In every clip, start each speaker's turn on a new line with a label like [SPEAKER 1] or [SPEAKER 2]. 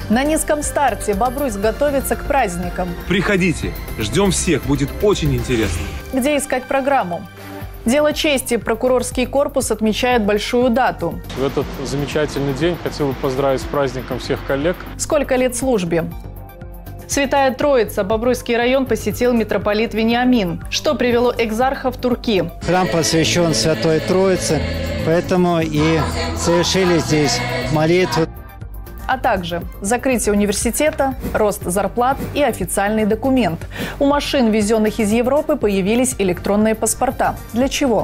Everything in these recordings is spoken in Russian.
[SPEAKER 1] На низком старте Бобруйск готовится к праздникам.
[SPEAKER 2] Приходите, ждем всех, будет очень интересно.
[SPEAKER 1] Где искать программу? Дело чести. Прокурорский корпус отмечает большую дату.
[SPEAKER 3] В этот замечательный день хотел бы поздравить с праздником всех коллег.
[SPEAKER 1] Сколько лет службе? Святая Троица. Бобруйский район посетил митрополит Вениамин. Что привело экзарха в Турки?
[SPEAKER 4] Храм посвящен Святой Троице, поэтому и совершили здесь молитву.
[SPEAKER 1] А также закрытие университета, рост зарплат и официальный документ. У машин, везенных из Европы, появились электронные паспорта. Для чего?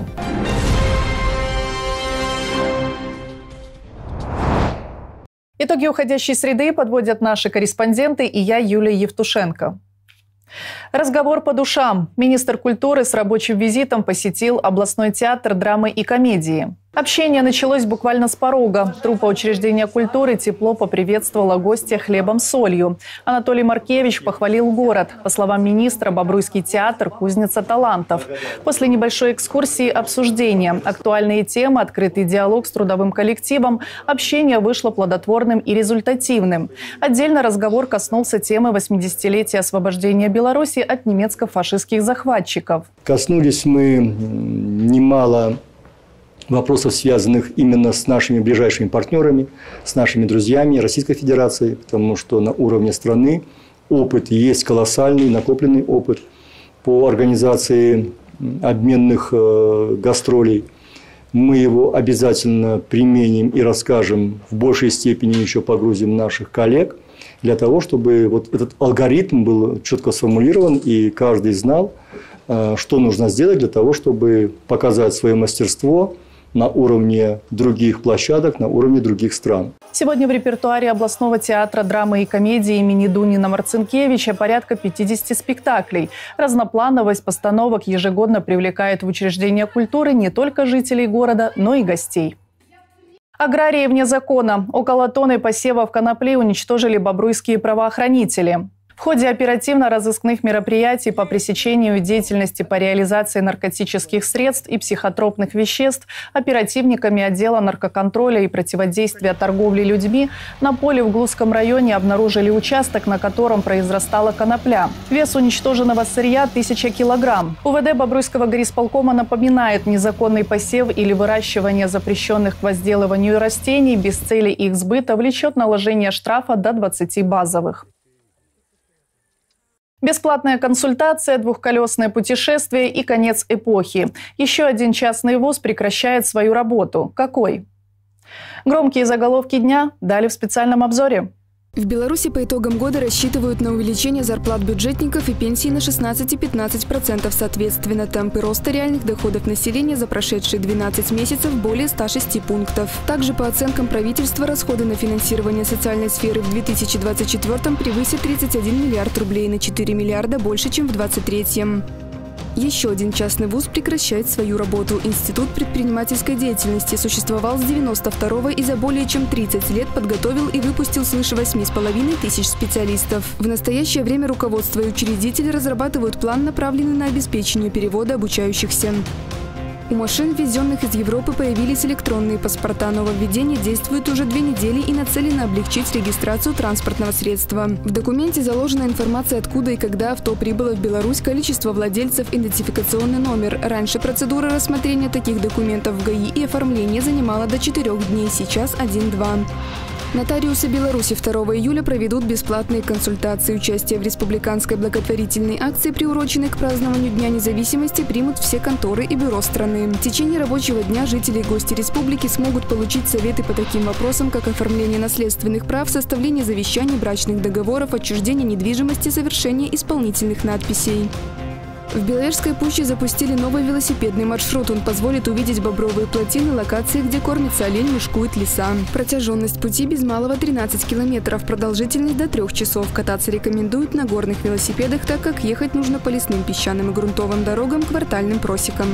[SPEAKER 1] Итоги уходящей среды подводят наши корреспонденты и я, Юлия Евтушенко. Разговор по душам. Министр культуры с рабочим визитом посетил областной театр драмы и комедии. Общение началось буквально с порога. Труппа учреждения культуры тепло поприветствовала гостя хлебом-солью. Анатолий Маркевич похвалил город. По словам министра, Бобруйский театр – кузница талантов. После небольшой экскурсии обсуждения, актуальные темы, открытый диалог с трудовым коллективом, общение вышло плодотворным и результативным. Отдельно разговор коснулся темы 80-летия освобождения Беларуси от немецко-фашистских захватчиков.
[SPEAKER 5] Коснулись мы немало вопросов, связанных именно с нашими ближайшими партнерами, с нашими друзьями Российской Федерации, потому что на уровне страны опыт есть колоссальный, накопленный опыт по организации обменных гастролей. Мы его обязательно применим и расскажем, в большей степени еще погрузим наших коллег, для того, чтобы вот этот алгоритм был четко сформулирован и каждый знал, что нужно сделать для того, чтобы показать свое мастерство на уровне других площадок, на уровне других стран.
[SPEAKER 1] Сегодня в репертуаре областного театра драмы и комедии имени Дунина Марцинкевича порядка 50 спектаклей. Разноплановость постановок ежегодно привлекает в учреждения культуры не только жителей города, но и гостей. Аграрии вне закона. Около тонны посевов конопли уничтожили бобруйские правоохранители. В ходе оперативно-розыскных мероприятий по пресечению деятельности по реализации наркотических средств и психотропных веществ оперативниками отдела наркоконтроля и противодействия торговле людьми на поле в Глузском районе обнаружили участок, на котором произрастала конопля. Вес уничтоженного сырья – 1000 килограмм. УВД Бобруйского горисполкома напоминает, незаконный посев или выращивание запрещенных к возделыванию растений без цели их сбыта влечет наложение штрафа до 20 базовых. Бесплатная консультация, двухколесное путешествие и конец эпохи. Еще один частный вуз прекращает свою работу. Какой? Громкие заголовки дня дали в специальном обзоре.
[SPEAKER 6] В Беларуси по итогам года рассчитывают на увеличение зарплат бюджетников и пенсий на 16 и 15% соответственно. Темпы роста реальных доходов населения за прошедшие 12 месяцев более 106 пунктов. Также по оценкам правительства расходы на финансирование социальной сферы в 2024 превысят 31 миллиард рублей, на 4 миллиарда больше, чем в 2023. Еще один частный вуз прекращает свою работу. Институт предпринимательской деятельности существовал с 92-го и за более чем 30 лет подготовил и выпустил свыше 8,5 тысяч специалистов. В настоящее время руководство и учредители разрабатывают план, направленный на обеспечение перевода обучающихся. У машин, ввезенных из Европы, появились электронные паспорта. Нововведение действует уже 2 недели и нацелено облегчить регистрацию транспортного средства. В документе заложена информация, откуда и когда авто прибыло в Беларусь, количество владельцев, идентификационный номер. Раньше процедура рассмотрения таких документов в ГАИ и оформления занимала до 4 дней, сейчас 1-2. Нотариусы Беларуси 2 июля проведут бесплатные консультации. Участие в республиканской благотворительной акции, приуроченной к празднованию Дня независимости, примут все конторы и бюро страны. В течение рабочего дня жители и гости республики смогут получить советы по таким вопросам, как оформление наследственных прав, составление завещаний, брачных договоров, отчуждение недвижимости, совершение исполнительных надписей. В Беловежской пуще запустили новый велосипедный маршрут. Он позволит увидеть бобровые плотины, локации, где кормится олень, мешкуют леса. Протяженность пути без малого 13 километров, продолжительность до 3 часов. Кататься рекомендуют на горных велосипедах, так как ехать нужно по лесным, песчаным и грунтовым дорогам, квартальным просекам.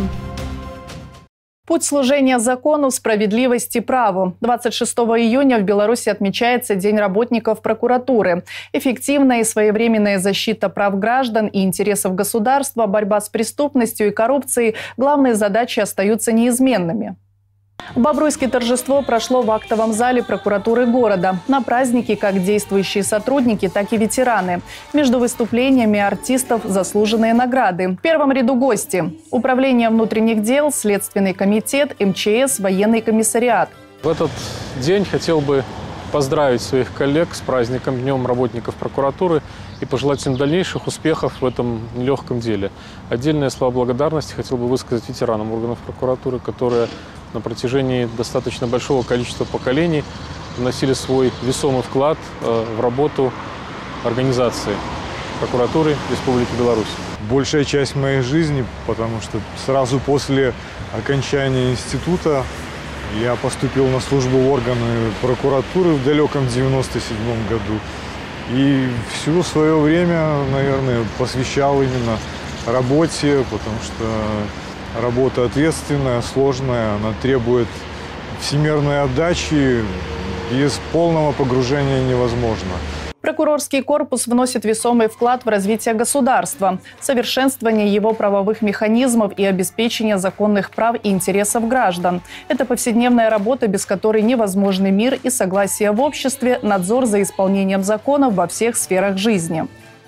[SPEAKER 1] Путь служения закону, справедливости, праву. 26 июня в Беларуси отмечается День работников прокуратуры. Эффективная и своевременная защита прав граждан и интересов государства, борьба с преступностью и коррупцией – главные задачи остаются неизменными. В Бобруйске торжество прошло в актовом зале прокуратуры города. На празднике как действующие сотрудники, так и ветераны. Между выступлениями артистов заслуженные награды. В первом ряду гости. Управление внутренних дел, Следственный комитет, МЧС, военный комиссариат.
[SPEAKER 3] В этот день хотел бы поздравить своих коллег с праздником, Днем работников прокуратуры, и пожелать им дальнейших успехов в этом нелегком деле. Отдельные слова благодарности хотел бы высказать ветеранам органов прокуратуры, которые на протяжении достаточно большого количества поколений вносили свой весомый вклад в работу организации прокуратуры Республики Беларусь.
[SPEAKER 7] Большая часть моей жизни, потому что сразу после окончания института я поступил на службу в органы прокуратуры в далеком 1997 году. И все свое время, наверное, посвящал именно работе, потому что работа ответственная, сложная, она требует всемирной отдачи, без полного погружения невозможно.
[SPEAKER 1] Прокурорский корпус вносит весомый вклад в развитие государства, совершенствование его правовых механизмов и обеспечение законных прав и интересов граждан. Это повседневная работа, без которой невозможны мир и согласие в обществе, надзор за исполнением законов во всех сферах жизни.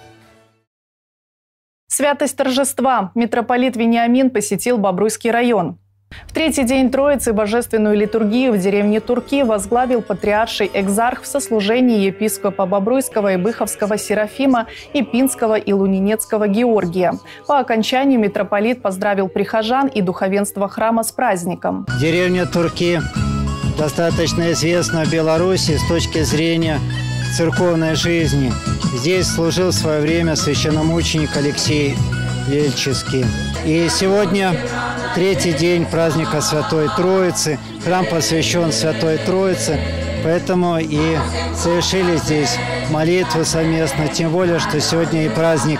[SPEAKER 1] Святость торжества. Митрополит Вениамин посетил Бобруйский район. В третий день Троицы божественную литургию в деревне Турки возглавил патриарший экзарх в сослужении епископа Бобруйского и Быховского Серафима и Пинского и Лунинецкого Георгия. По окончанию митрополит поздравил прихожан и духовенство храма с праздником.
[SPEAKER 4] Деревня Турки достаточно известна в Беларуси с точки зрения церковной жизни. Здесь служил в свое время священномученик Алексей Ельческий. И сегодня третий день праздника Святой Троицы. Храм посвящен Святой Троице, поэтому и совершили здесь молитву совместно. Тем более, что сегодня и праздник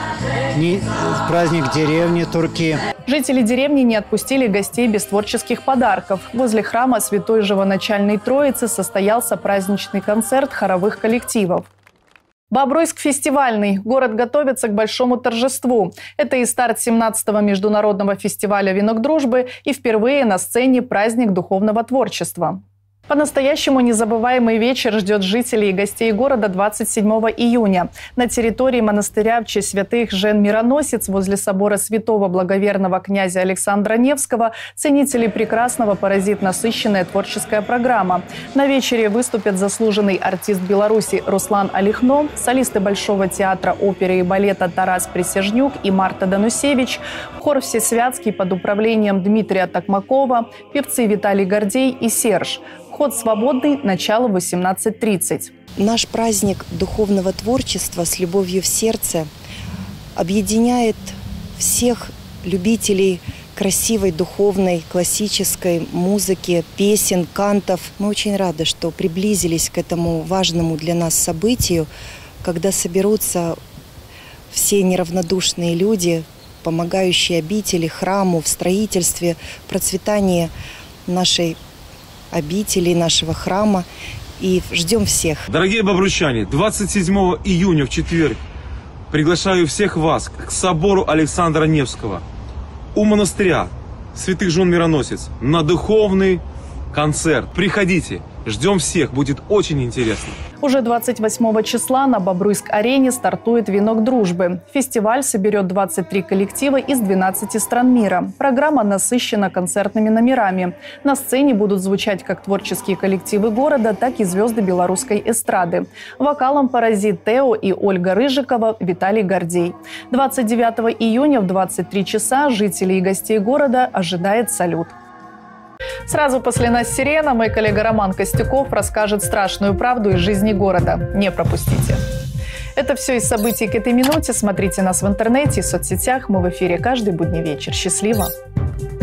[SPEAKER 4] деревни Турки.
[SPEAKER 1] Жители деревни не отпустили гостей без творческих подарков. Возле храма Святой Живоначальной Троицы состоялся праздничный концерт хоровых коллективов. Бобруйск фестивальный. Город готовится к большому торжеству. Это и старт 17-го международного фестиваля «Венок дружбы», и впервые на сцене праздник духовного творчества. По-настоящему незабываемый вечер ждет жителей и гостей города 27 июня. На территории монастыря в честь святых Жен-Мироносец возле собора святого благоверного князя Александра Невского ценителей прекрасного поразит насыщенная творческая программа. На вечере выступят заслуженный артист Беларуси Руслан Олехно, солисты Большого театра оперы и балета Тарас Присяжнюк и Марта Данусевич, хор Всесвятский под управлением Дмитрия Токмакова, певцы Виталий Гордей и Серж. Вход свободный, начало 18:30.
[SPEAKER 8] Наш праздник духовного творчества с любовью в сердце объединяет всех любителей красивой, духовной, классической музыки, песен, кантов. Мы очень рады, что приблизились к этому важному для нас событию, когда соберутся все неравнодушные люди, помогающие обители, храму, в строительстве, процветании нашей обители, нашего храма. И ждем всех.
[SPEAKER 2] Дорогие бобруйчане, 27 июня в четверг приглашаю всех вас к собору Александра Невского у монастыря святых Жен-Мироносец на духовный концерт. Приходите, ждем всех, будет очень интересно.
[SPEAKER 1] Уже 28 числа на Бобруйск-арене стартует «Венок дружбы». Фестиваль соберет 23 коллектива из 12 стран мира. Программа насыщена концертными номерами. На сцене будут звучать как творческие коллективы города, так и звезды белорусской эстрады. Вокалом поразит Тео и Ольга Рыжикова, Виталий Гордей. 29 июня в 23 часа жителей и гостей города ожидает салют. Сразу после нас сирена. Мой коллега Роман Костюков расскажет страшную правду из жизни города. Не пропустите. Это все из событий к этой минуте. Смотрите нас в интернете и соцсетях. Мы в эфире каждый будний вечер. Счастливо!